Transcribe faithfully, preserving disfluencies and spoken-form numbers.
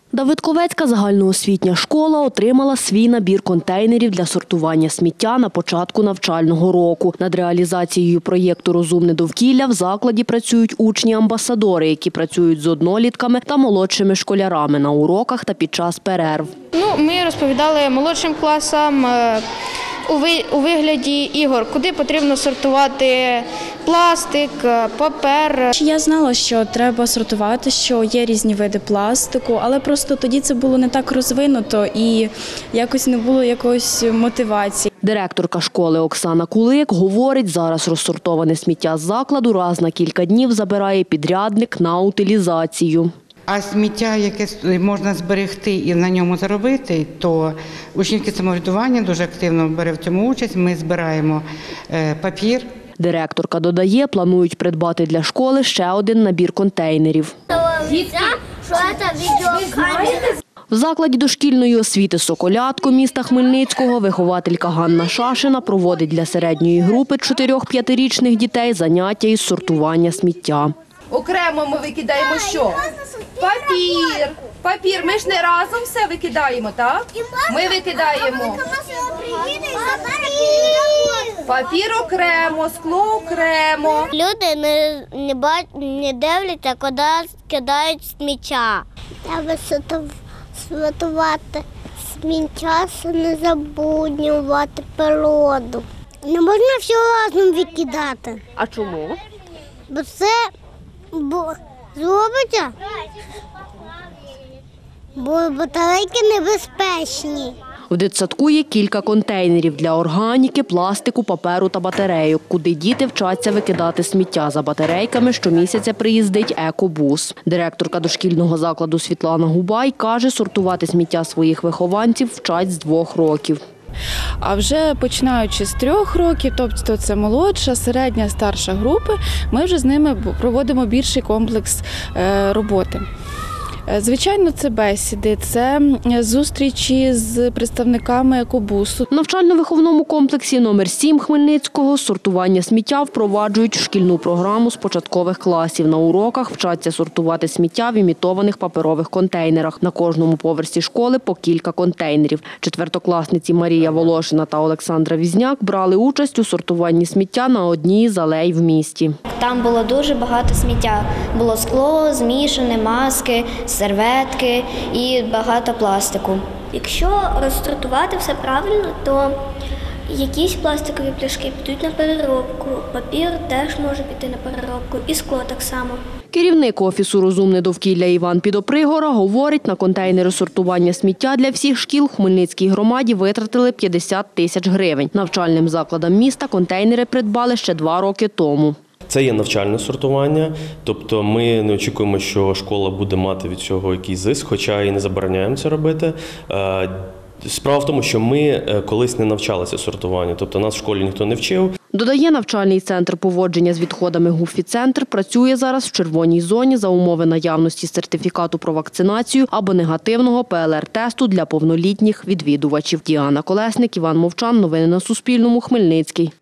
Давидковецька загальноосвітня школа отримала свій набір контейнерів для сортування сміття на початку навчального року. Над реалізацією проєкту «Розумне довкілля» в закладі працюють учні-амбасадори, які працюють з однолітками та молодшими школярами на уроках та під час перерв. Ну, ми розповідали молодшим класам у вигляді ігор, куди потрібно сортувати пластик, папер. Я знала, що треба сортувати, що є різні види пластику, але просто тоді це було не так розвинуто і якось не було якоїсь мотивації. Директорка школи Оксана Кулик говорить, зараз розсортоване сміття з закладу раз на кілька днів забирає підрядник на утилізацію. А сміття, яке можна зберегти і на ньому заробити, то учнівське самоврядування дуже активно бере в цьому участь. Ми збираємо папір. Директорка додає, планують придбати для школи ще один набір контейнерів. В закладі дошкільної освіти «Соколятко» міста Хмельницького вихователька Ганна Шашина проводить для середньої групи чотирьох-п'ятирічних дітей заняття із сортування сміття. Окремо ми викидаємо що? Папір. Папір. Ми ж не разом все викидаємо, так? Ми викидаємо папір окремо, скло окремо. Люди не, не, бач, не дивляться, куди кидають сміття. Треба сортувати сміття, не забруднювати природу. Не можна все разом викидати. А чому? Бо це бо, зробиться, бо батарейки небезпечні. В дитсадку є кілька контейнерів для органіки, пластику, паперу та батарейок, куди діти вчаться викидати сміття. За батарейками щомісяця приїздить екобус. Директорка дошкільного закладу Світлана Губай каже, сортувати сміття своїх вихованців вчать з двох років. А вже починаючи з трьох років, тобто це молодша, середня, старша групи, ми вже з ними проводимо більший комплекс роботи. Звичайно, це бесіди, це зустрічі з представниками екобусу. В навчально-виховному комплексі номер сім Хмельницького сортування сміття впроваджують в шкільну програму з початкових класів. На уроках вчаться сортувати сміття в імітованих паперових контейнерах. На кожному поверсі школи по кілька контейнерів. Четвертокласниці Марія Волошина та Олександра Візняк брали участь у сортуванні сміття на одній з алей в місті. Там було дуже багато сміття. Було скло, змішане, маски, серветки і багато пластику. Якщо розсортувати все правильно, то якісь пластикові пляшки підуть на переробку, папір теж може піти на переробку і скло так само. Керівник Офісу «Розумне довкілля» Іван Підопригора говорить, на контейнери сортування сміття для всіх шкіл в Хмельницькій громаді витратили п'ятдесят тисяч гривень. Навчальним закладам міста контейнери придбали ще два роки тому. Це є навчальне сортування, тобто ми не очікуємо, що школа буде мати від цього якийсь зиск, хоча і не забороняємо це робити. Справа в тому, що ми колись не навчалися сортуванню, тобто нас в школі ніхто не вчив. Додає, навчальний центр поводження з відходами «Гуфі-центр» працює зараз в червоній зоні за умови наявності сертифікату про вакцинацію або негативного пе ел ер тесту для повнолітніх відвідувачів. Діана Колесник, Іван Мовчан. Новини на Суспільному. Хмельницький.